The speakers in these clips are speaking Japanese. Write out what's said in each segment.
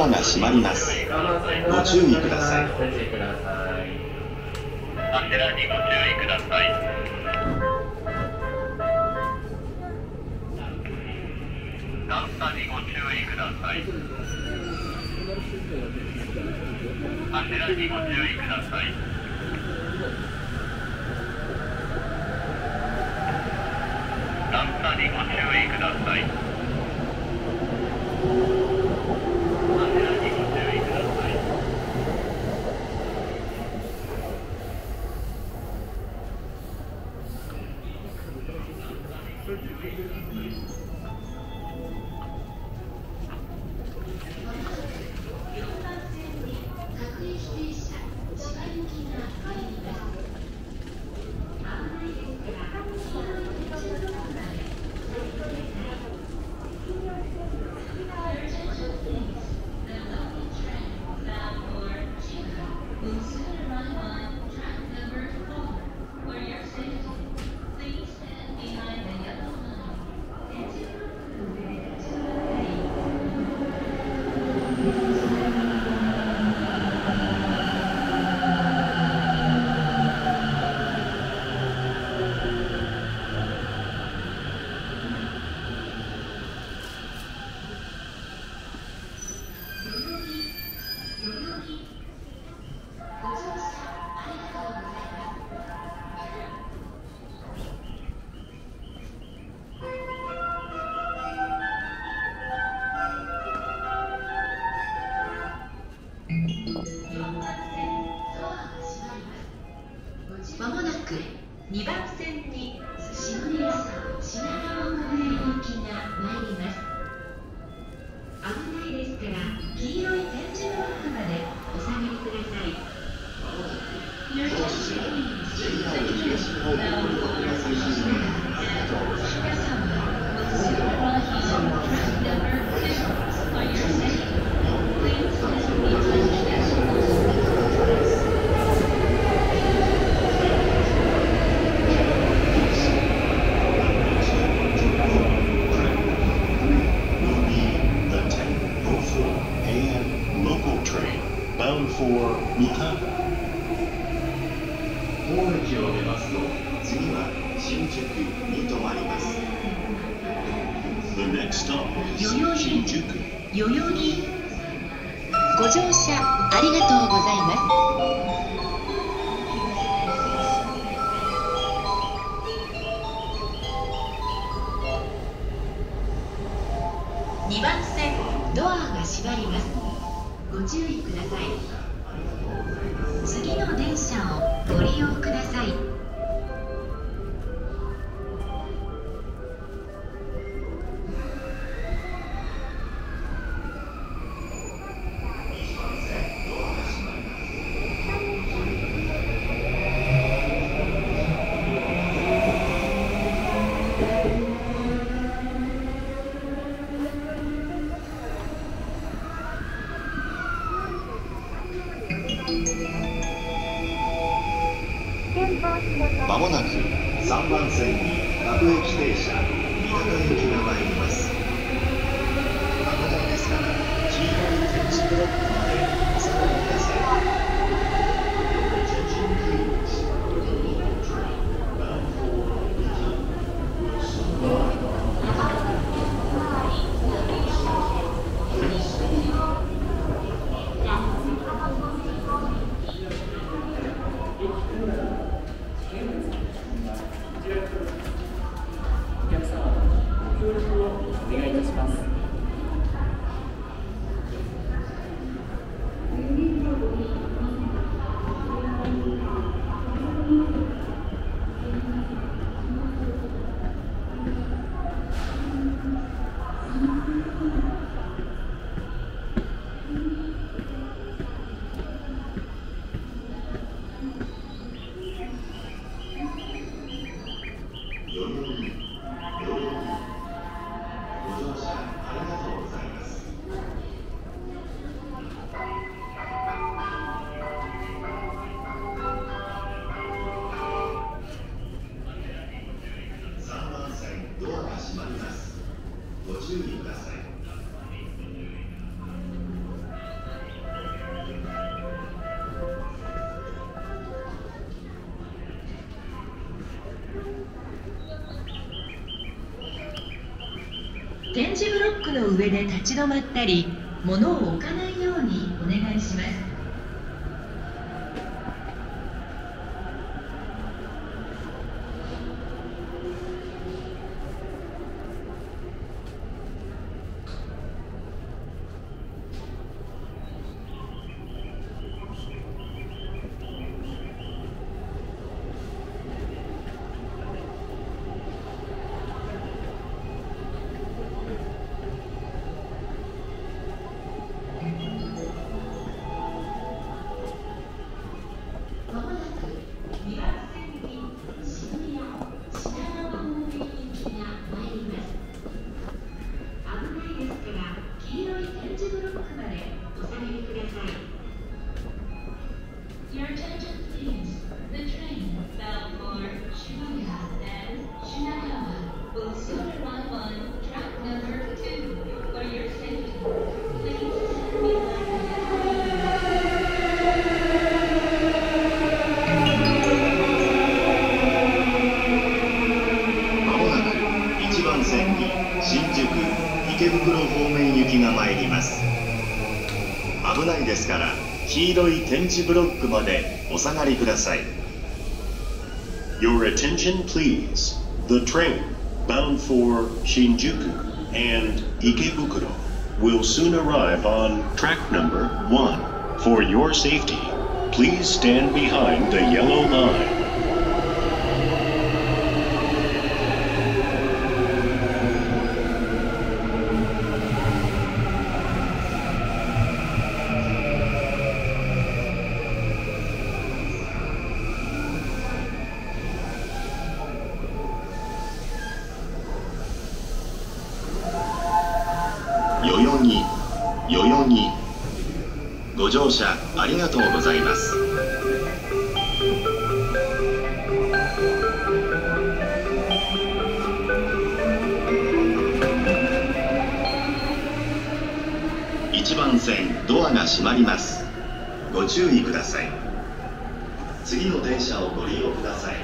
アが閉まります。ご注意ください。 アンテナにご注意ください。段差にご注意ください。アンテナにご注意ください。段差にご注意ください。アンテナにご注意ください。 まもなく2番線に下根屋さん品川国行きが参ります。危ないですから黄色い点字ブロックまでお下がりください。Your destination is now bound for Mihara. 大駅を出ますと、次は新宿に停まります。 The next stop is 代々木 Shinjuku. 代々木ご乗車ありがとうございます。2番線ドアが閉まります。ご注意ください。次の電車をご利用ください。 まもなく3番線に各駅停車三鷹行きが参ります。危ないですから黄色い点字ブロックまでお下がりください。 お客様、ご協力をお願いいたします。 ご乗車あり点字ブロックの上で立ち止まったり、物を置かないようにお願いします。Your attention please. The train bound for Shibuya and Shinagawa will soon arrive on track number 2. For your safety, please stand behind the まもなく1番線に新宿池袋方面行きが参ります。危ないですから黄色い点字ブロックまでお下がりください。 Your attention please. The train bound for Shinjuku and Ikebukuro will soon arrive on track number 1. For your safety, please stand behind the yellow line. 代々木ご乗車ありがとうございます。1番線ドアが閉まります。ご注意ください。次の電車をご利用ください。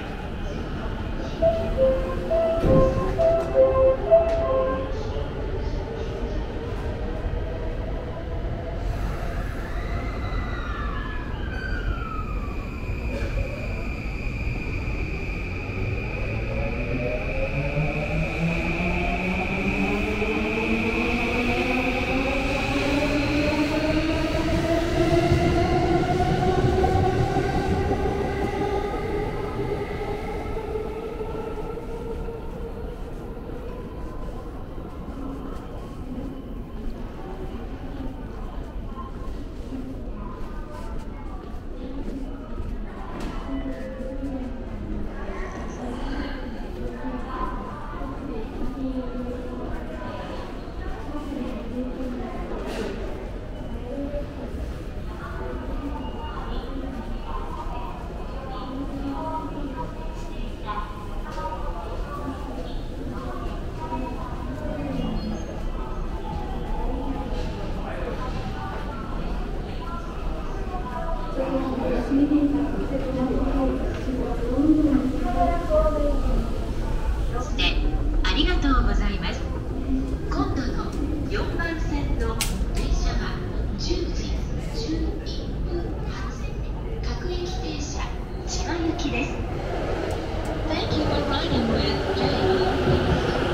ありがとうございます。今度の4番線の電車は10時11分発各駅停車千葉行きです。Thank you for riding with JR.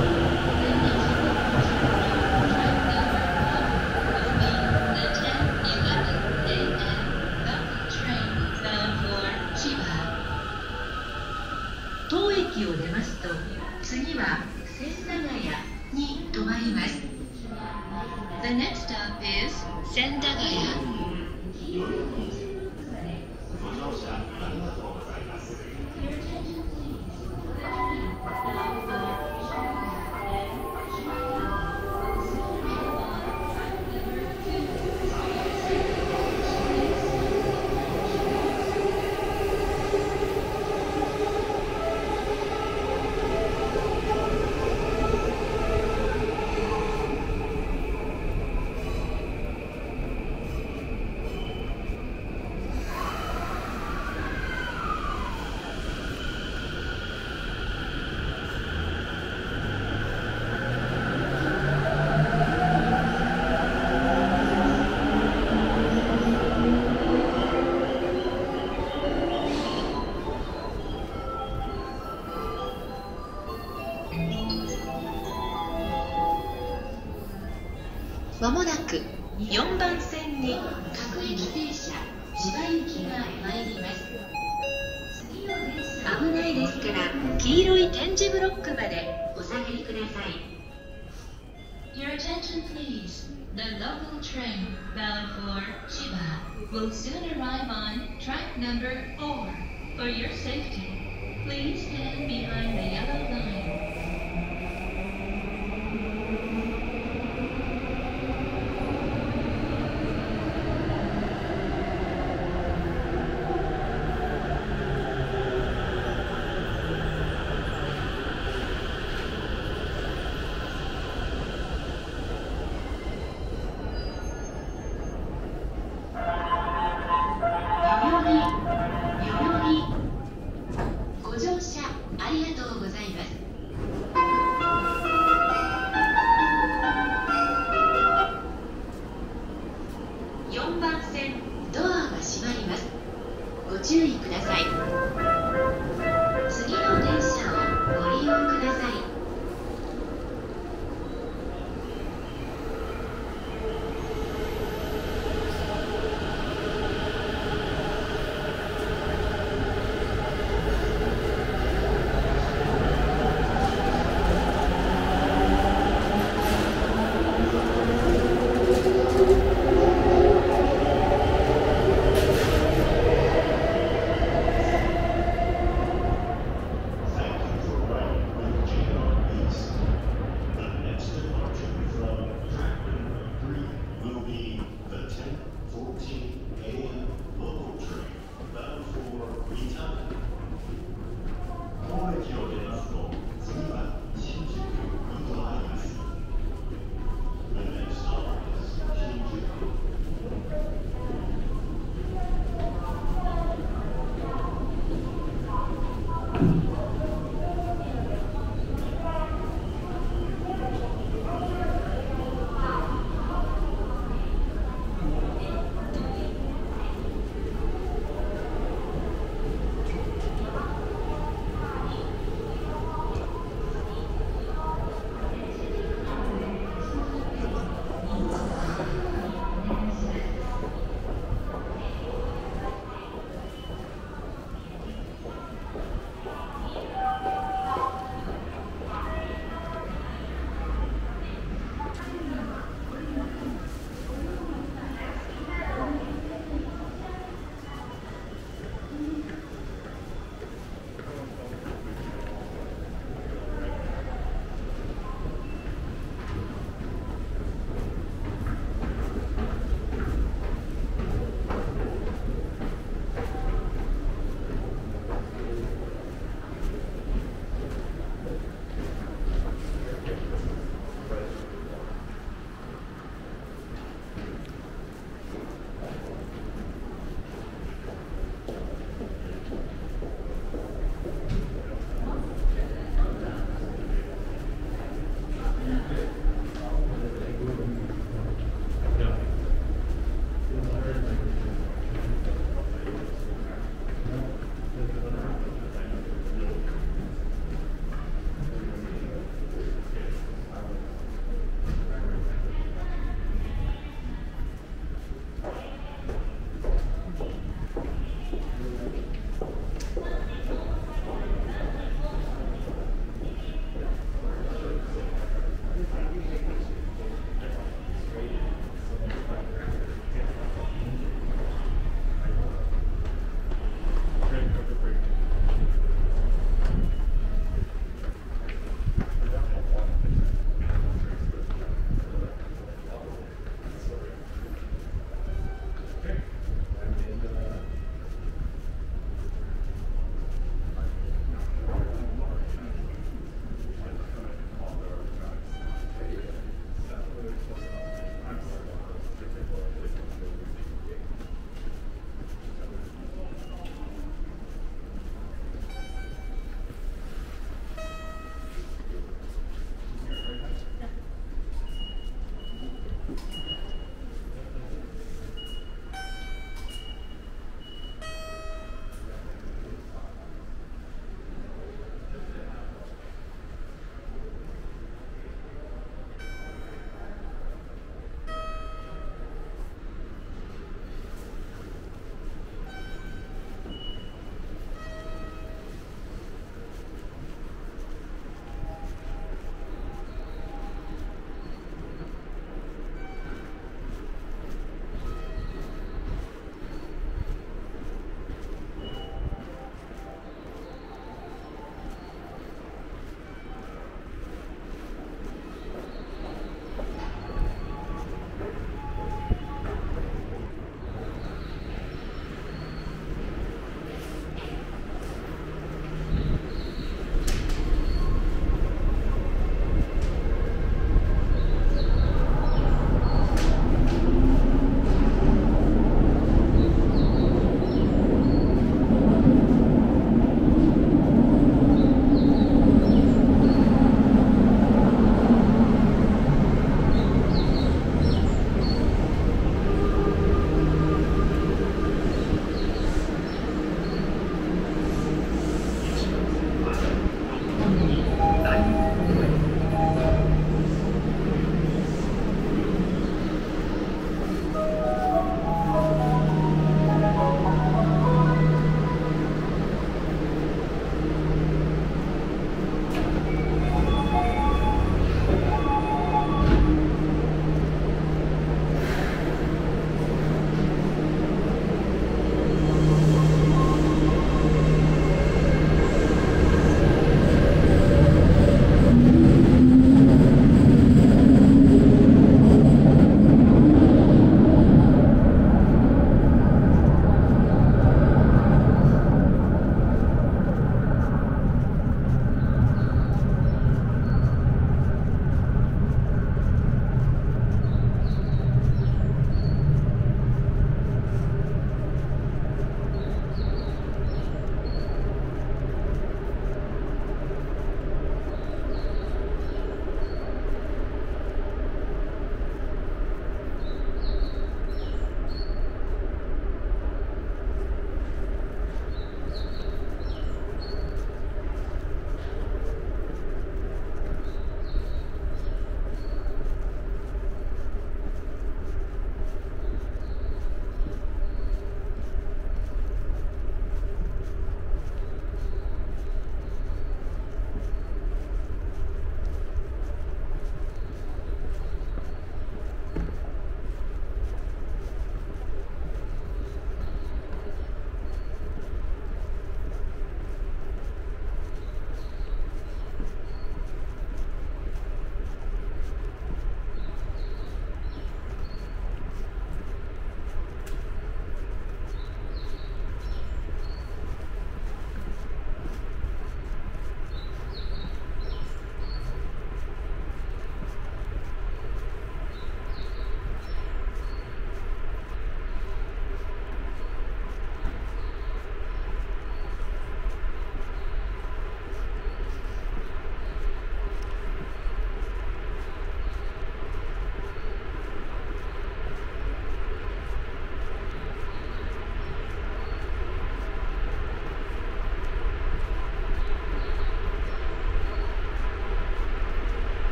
当駅を出ますと次は千駄ヶ谷に停まります。The next stop is 千駄ヶ谷。 ご乗車ありがとうございます。 まもなく4番線に各駅停車千葉行きが参ります。危ないですから黄色い点字ブロックまでお下がりください。 Your attention please. The local train bound for Chiba will soon arrive on track number 4. For your safety, please stand behind the yellow line.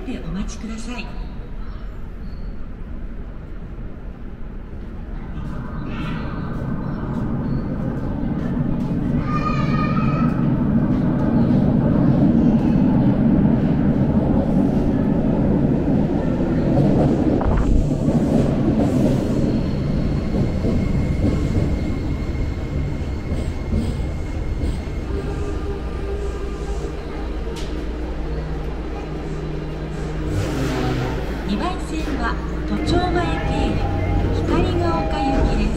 てお待ちください。2番線は都庁前経由光が丘行きです。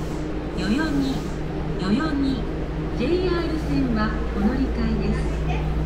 代々木 JR 線はお乗り換えです。